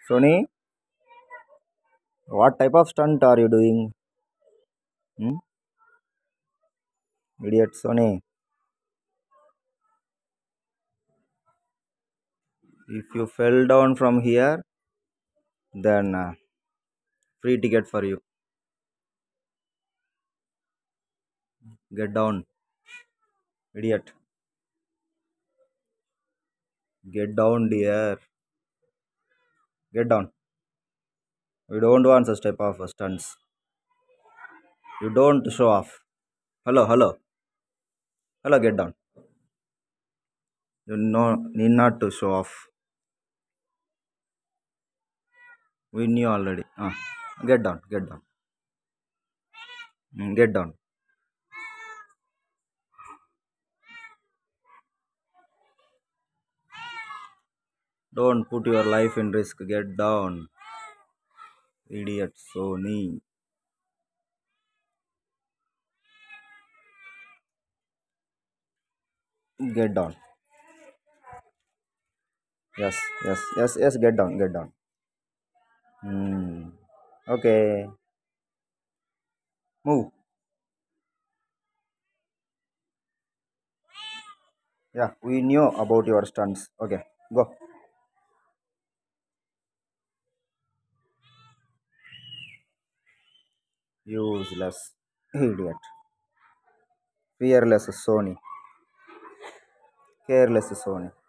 Soni, what type of stunt are you doing? Hmm? Idiot Sony. If you fell down from here, then free ticket for you. Get down, idiot. Get down, dear. Get down. We don't want such type of stunts. You don't show off. Hello, hello, hello. Get down. You need not to show off. We knew already. Get down. Get down. Get down. Don't put your life in risk. Get down, idiot Sony. Get down. Yes, yes, yes, yes. Get down. Get down. Hmm. Okay. Move. Yeah, we knew about your stunts. Okay, go. Useless. Idiot. Fearless Sony. Careless Sony.